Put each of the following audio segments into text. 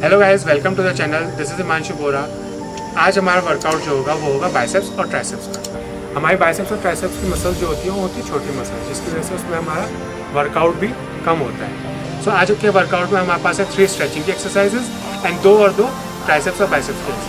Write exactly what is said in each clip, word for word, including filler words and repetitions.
Hello guys, welcome to the channel. This is Himanshu Bora. आज हमारा workout जो होगा वो होगा बाइसेप्स और ट्राइसेप्स का। हमारी बाइसेप्स और ट्राइसेप्स की मसल्स जो होती है वो होती है छोटी मसल्स, जिसकी वजह से उसमें हमारा वर्कआउट भी कम होता है। सो so, आज के वर्कआउट में हमारे पास है थ्री स्ट्रेचिंग की एक्सरसाइजेज एंड दो और दो ट्राइसेप्स और बाइसेप्स की एक्सरसाइज।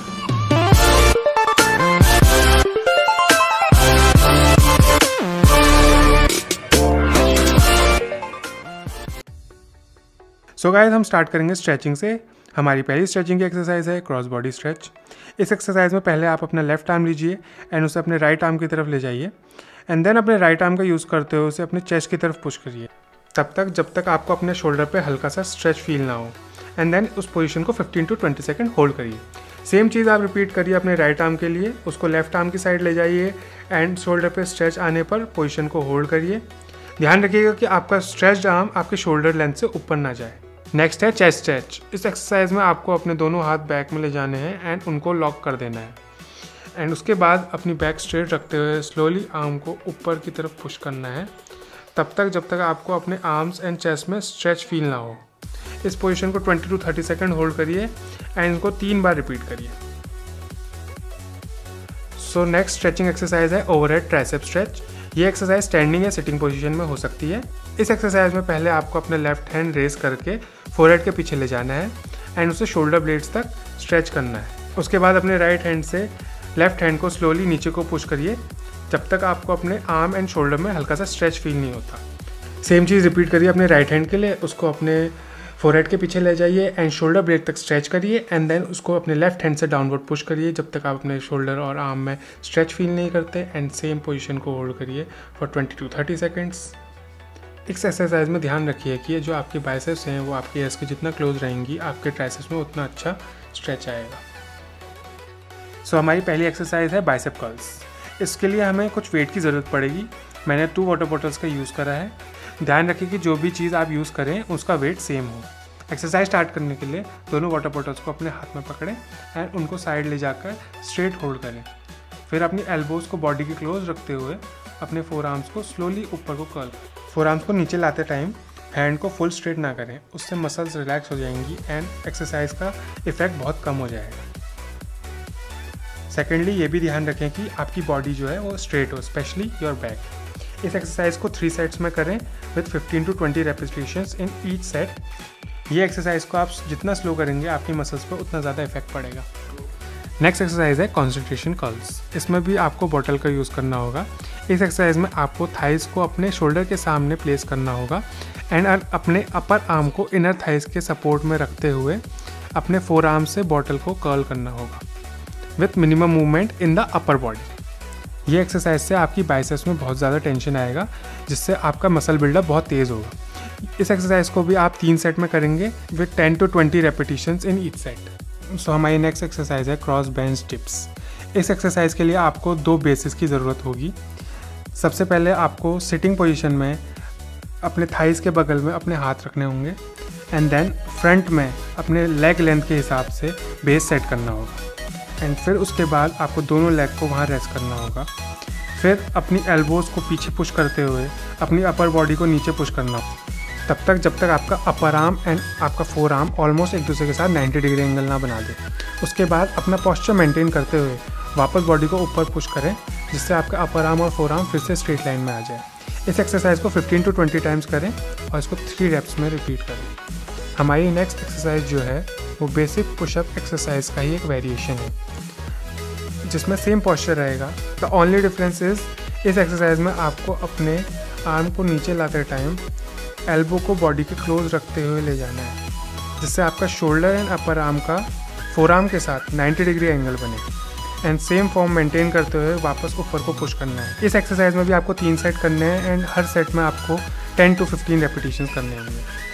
सो so गाइस, हम स्टार्ट करेंगे स्ट्रेचिंग से। हमारी पहली स्ट्रेचिंग की एक्सरसाइज है क्रॉस बॉडी स्ट्रेच। इस एक्सरसाइज में पहले आप अपना लेफ्ट आर्म लीजिए एंड उसे अपने राइट आर्म की तरफ ले जाइए एंड देन अपने राइट आर्म का यूज़ करते हुए उसे अपने चेस्ट की तरफ पुश करिए, तब तक जब तक आपको अपने शोल्डर पे हल्का सा स्ट्रेच फील ना हो। एंड देन उस पोजीशन को fifteen to twenty second hold करिए। सेम चीज़ आप रिपीट करिए अपने राइट आर्म के लिए। उसको लेफ्ट आर्म की साइड ले जाइए एंड शोल्डर पे स्ट्रेच आने पर पोजीशन को होल्ड करिए। ध्यान रखिएगा कि आपका स्ट्रेच्ड आर्म आपके शोल्डर लेंथ से ऊपर ना जाए। नेक्स्ट है चेस्ट स्ट्रेच। इस एक्सरसाइज में आपको अपने दोनों हाथ बैक में ले जाने हैं एंड उनको लॉक कर देना है एंड उसके बाद अपनी बैक स्ट्रेट रखते हुए स्लोली आर्म को ऊपर की तरफ पुश करना है, तब तक जब तक आपको अपने आर्म्स एंड चेस्ट में स्ट्रेच फील ना हो। इस पोजीशन को twenty to thirty second hold करिए एंड इनको तीन बार रिपीट करिए। सो नेक्स्ट स्ट्रेचिंग एक्सरसाइज है ओवरहेड ट्राइसेप स्ट्रेच। ये एक्सरसाइज स्टैंडिंग या सिटिंग पोजीशन में हो सकती है। इस एक्सरसाइज में पहले आपको अपने लेफ्ट हैंड रेज करके फोरहेड के पीछे ले जाना है एंड उसे शोल्डर ब्लेड्स तक स्ट्रेच करना है। उसके बाद अपने राइट हैंड से लेफ्ट हैंड को स्लोली नीचे को पुश करिए जब तक आपको अपने आर्म एंड शोल्डर में हल्का सा स्ट्रेच फील नहीं होता। सेम चीज़ रिपीट करिए अपने राइट हैंड के लिए। उसको अपने फोरहेड के पीछे ले जाइए एंड शोल्डर ब्लेड तक स्ट्रेच करिए एंड देन उसको अपने लेफ्ट हैंड से डाउनवर्ड पुश करिए जब तक आप अपने शोल्डर और आर्म में स्ट्रेच फील नहीं करते एंड सेम पोजीशन को होल्ड करिए for twenty to thirty seconds. इस एक्सरसाइज में ध्यान रखिए कि जो आपकी बाइसेप्स हैं वो आपके एस के जितना क्लोज रहेंगी, आपके ट्राइसेप्स में उतना अच्छा स्ट्रेच आएगा। सो so, हमारी पहली एक्सरसाइज है बाइसेप कर्ल्स। इसके लिए हमें कुछ वेट की ज़रूरत पड़ेगी। मैंने टू वाटर बॉटल्स का यूज़ करा है। ध्यान रखिए कि जो भी चीज़ आप यूज़ करें उसका वेट सेम हो। एक्सरसाइज स्टार्ट करने के लिए दोनों वाटर बॉटल्स को अपने हाथ में पकड़ें एंड उनको साइड ले जाकर स्ट्रेट होल्ड करें। फिर अपनी एल्बोज को बॉडी के क्लोज रखते हुए अपने फोर आर्म्स को स्लोली ऊपर को कर्ल करें। फोर आर्म्स को नीचे लाते टाइम हैंड को फुल स्ट्रेट ना करें, उससे मसल्स रिलैक्स हो जाएंगी एंड एक्सरसाइज का इफेक्ट बहुत कम हो जाएगा। सेकेंडली, ये भी ध्यान रखें कि आपकी बॉडी जो है वो स्ट्रेट हो, स्पेशली योर बैक। इस एक्सरसाइज को थ्री सेट्स में करें with fifteen to twenty repetitions in each set. ये एक्सरसाइज को आप जितना स्लो करेंगे आपकी मसल्स पर उतना ज़्यादा इफेक्ट पड़ेगा। नेक्स्ट एक्सरसाइज है कॉन्सेंट्रेशन कर्ल्स। इसमें भी आपको बॉटल का यूज़ करना होगा। इस एक्सरसाइज में आपको थाइस को अपने शोल्डर के सामने प्लेस करना होगा एंड अपने अपर आर्म को इनर थाइस के सपोर्ट में रखते हुए अपने फोर आर्म से बॉटल को कर्ल करना होगा with minimum movement in the upper body. ये एक्सरसाइज से आपकी बाइसेप्स में बहुत ज़्यादा टेंशन आएगा, जिससे आपका मसल बिल्डअप बहुत तेज़ होगा। इस एक्सरसाइज को भी आप तीन सेट में करेंगे with ten to twenty repetitions in each set. So हमारी नेक्स्ट एक्सरसाइज है क्रॉस बेंच डिप्स। इस एक्सरसाइज के लिए आपको दो बेसिस की ज़रूरत होगी। सबसे पहले आपको सिटिंग पोजीशन में अपने थाइस के बगल में अपने हाथ रखने होंगे एंड देन फ्रंट में अपने लेग लेंथ के हिसाब से बेस सेट करना होगा एंड फिर उसके बाद आपको दोनों लेग को वहाँ रेस्ट करना होगा। फिर अपनी एल्बोज़ को पीछे पुश करते हुए अपनी अपर बॉडी को नीचे पुश करना होगा, तब तक जब तक आपका अपर आर्म एंड आपका फोर आर्म ऑलमोस्ट एक दूसरे के साथ नाइन्टी डिग्री एंगल ना बना दे। उसके बाद अपना पोस्चर मेंटेन करते हुए वापस बॉडी को ऊपर पुश करें, जिससे आपका अपर आर्म और फोर आर्म फिर से स्ट्रेट लाइन में आ जाए। इस एक्सरसाइज को फिफ्टीन टू ट्वेंटी टाइम्स करें और इसको थ्री रेप्स में रिपीट करें। हमारी नेक्स्ट एक्सरसाइज जो है वो बेसिक पुशअप एक्सरसाइज का ही एक वेरिएशन है, जिसमें सेम पोस्चर रहेगा। द ओनली डिफरेंस इज इस एक्सरसाइज में आपको अपने आर्म को नीचे लाते टाइम एल्बो को बॉडी के क्लोज रखते हुए ले जाना है, जिससे आपका शोल्डर एंड अपर आर्म का फोर आर्म के साथ नाइन्टी डिग्री एंगल बने एंड सेम फॉर्म मेंटेन करते हुए वापस ऊपर को पुश करना है। इस एक्सरसाइज में भी आपको तीन सेट करने हैं एंड हर सेट में आपको टेन टू फिफ्टीन रेपिटेशंस करने होंगे।